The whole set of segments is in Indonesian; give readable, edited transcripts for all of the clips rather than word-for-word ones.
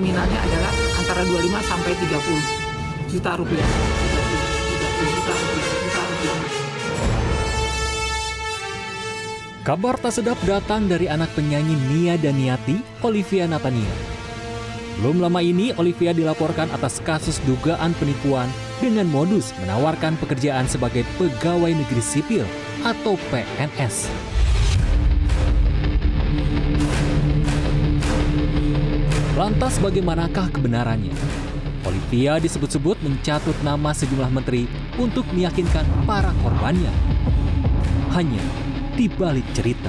nominalnya adalah antara 25 sampai 30 juta rupiah. 30 juta rupiah. Kabar tak sedap datang dari anak penyanyi Nia Daniati, Olivia Natania. Belum lama ini, Olivia dilaporkan atas kasus dugaan penipuan dengan modus menawarkan pekerjaan sebagai pegawai negeri sipil atau PNS. Lantas bagaimanakah kebenarannya? Olivia disebut-sebut mencatut nama sejumlah menteri untuk meyakinkan para korbannya. Hanya di balik cerita.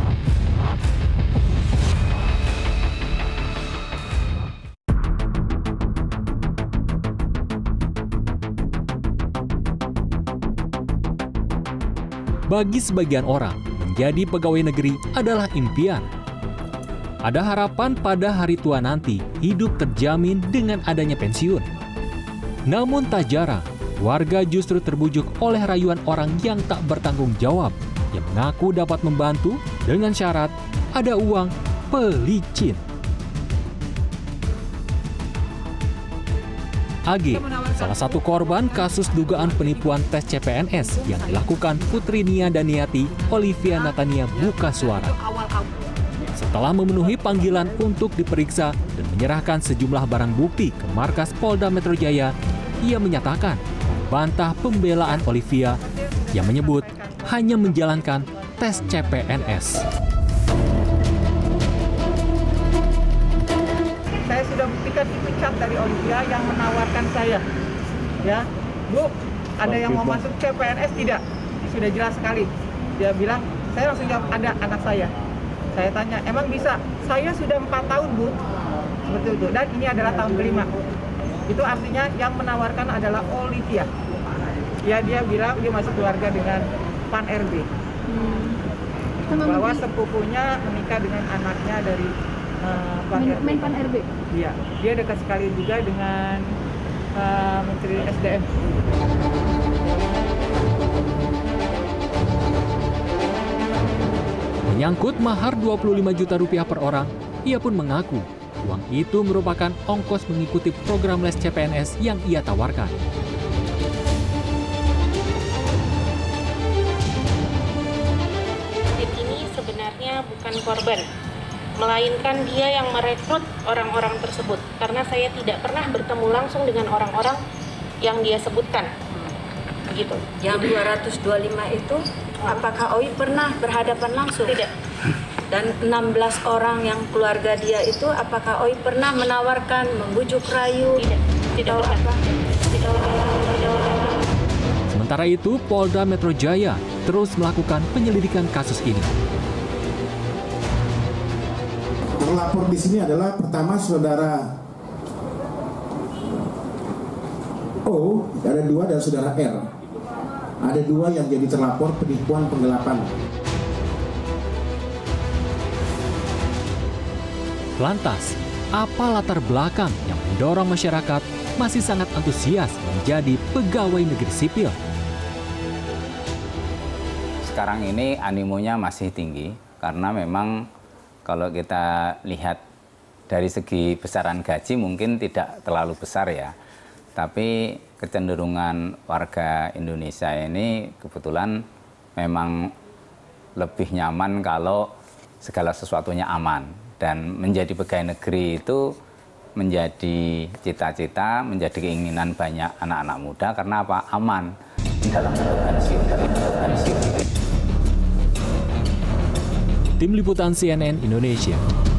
Bagi sebagian orang, menjadi pegawai negeri adalah impian. Ada harapan pada hari tua nanti hidup terjamin dengan adanya pensiun. Namun tak jarang, warga justru terbujuk oleh rayuan orang yang tak bertanggung jawab yang mengaku dapat membantu dengan syarat ada uang pelicin. AG, salah satu korban kasus dugaan penipuan tes CPNS yang dilakukan Putri Nia Daniati, Olivia Natania buka suara. Setelah memenuhi panggilan untuk diperiksa dan menyerahkan sejumlah barang bukti ke markas Polda Metro Jaya, ia menyatakan membantah pembelaan Olivia yang menyebut hanya menjalankan tes CPNS. Saya sudah buktikan itu chat dari Olivia yang menawarkan saya. Ya, Bu, ada yang mau masuk CPNS tidak? Sudah jelas sekali. Dia bilang, saya langsung jawab, ada anak saya. Saya tanya, emang bisa? Saya sudah 4 tahun, Bu. Seperti itu. Dan ini adalah tahun kelima. Itu artinya yang menawarkan adalah Olivia. Ya, dia bilang dia masuk keluarga dengan Pan RB. Bahwa sepupunya menikah dengan anaknya dari Pan RB. Iya, dia dekat sekali juga dengan Menteri SDM. Menyangkut mahar 25 juta rupiah per orang, ia pun mengaku uang itu merupakan ongkos mengikuti program les CPNS yang ia tawarkan. Bukan korban, melainkan dia yang merekrut orang-orang tersebut, karena saya tidak pernah bertemu langsung dengan orang-orang yang dia sebutkan. Begitu. Yang 225 itu, apakah Oi pernah berhadapan langsung? Tidak. Dan 16 orang yang keluarga dia itu, apakah Oi pernah menawarkan, membujuk rayu? Tidak pernah. Sementara itu, Polda Metro Jaya terus melakukan penyelidikan kasus ini. Terlapor di sini adalah pertama saudara O, ada 2, dan saudara R. Ada 2 yang jadi terlapor penipuan penggelapan. Lantas, apa latar belakang yang mendorong masyarakat masih sangat antusias menjadi pegawai negeri sipil? Sekarang ini animonya masih tinggi karena memang kalau kita lihat dari segi besaran gaji mungkin tidak terlalu besar ya. Tapi kecenderungan warga Indonesia ini kebetulan memang lebih nyaman kalau segala sesuatunya aman. Dan menjadi pegawai negeri itu menjadi cita-cita, menjadi keinginan banyak anak-anak muda karena apa? Aman. Tim Liputan CNN Indonesia.